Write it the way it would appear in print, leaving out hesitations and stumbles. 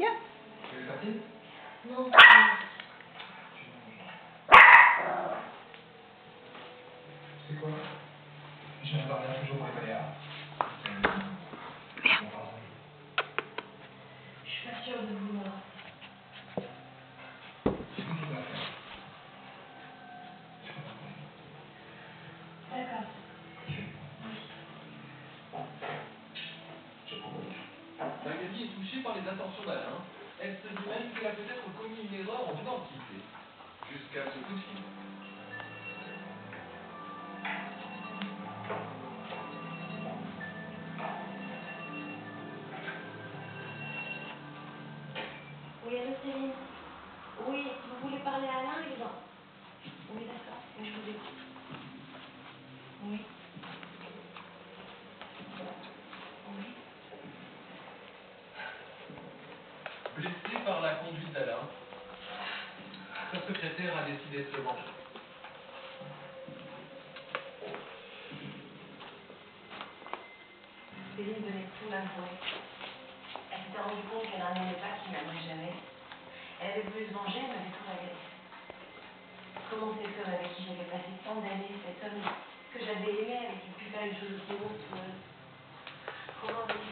Viens. Tu veux tartines? Non. C'est quoi? Je n'interviens toujours pour les baléares. Viens. Je suis pas sûre de vouloir. C'est compliqué à faire. D'accord. Magali est touchée par les attentions d'Alain. Elle se dit même qu'elle a peut-être commis une erreur en identité. Jusqu'à ce coup de fil. Oui, allô Céline. Oui, vous voulez parler à Alain, les gens? Oui, d'accord. Oui, je vous écoute. Oui. Oui. Blessée par la conduite d'Alain, sa secrétaire a décidé de se venger. Céline venait de tout m'avouer. Elle s'était rendue compte qu'elle n'en aimait pas, qu'il m'aimerait jamais. Elle avait voulu se venger, elle m'avait tout révélé. Comment cet homme avec qui j'avais passé tant d'années, cet homme que j'avais aimé, avec qui pu faire une chose aussi monstrueuse, comment avait-il